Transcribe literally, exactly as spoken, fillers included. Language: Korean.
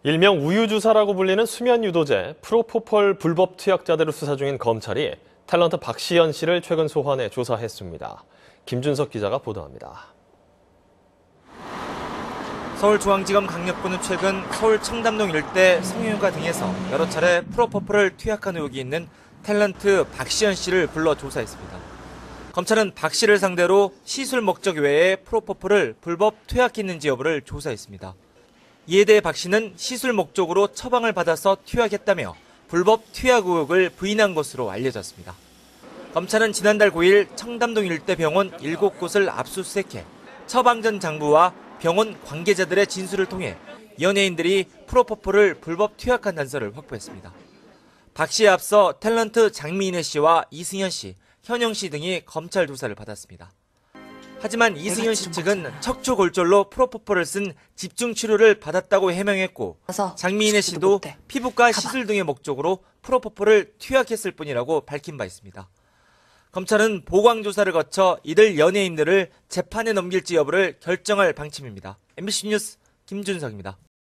일명 우유주사라고 불리는 수면유도제 프로포폴 불법 투약자들을 수사 중인 검찰이 탤런트 박시연 씨를 최근 소환해 조사했습니다. 김준석 기자가 보도합니다. 서울중앙지검 강력부는 최근 서울 청담동 일대 성형외과 등에서 여러 차례 프로포폴을 투약한 의혹이 있는 탤런트 박시연 씨를 불러 조사했습니다. 검찰은 박 씨를 상대로 시술 목적 외에 프로포폴을 불법 투약했는지 여부를 조사했습니다. 이에 대해 박 씨는 시술 목적으로 처방을 받아서 투약했다며 불법 투약 의혹을 부인한 것으로 알려졌습니다. 검찰은 지난달 구일 청담동 일대 병원 일곱 곳을 압수수색해 처방 전 장부와 병원 관계자들의 진술을 통해 연예인들이 프로포폴을 불법 투약한 단서를 확보했습니다. 박 씨에 앞서 탤런트 장미인혜 씨와 이승현 씨, 현영 씨 등이 검찰 조사를 받았습니다. 하지만 이승현 씨 측은 척추골절로 프로포폴을 쓴 집중치료를 받았다고 해명했고 장미인혜 씨도 피부과 시술 등의 목적으로 프로포폴을 투약했을 뿐이라고 밝힌 바 있습니다. 검찰은 보강조사를 거쳐 이들 연예인들을 재판에 넘길지 여부를 결정할 방침입니다. 엠비씨 뉴스 김준석입니다.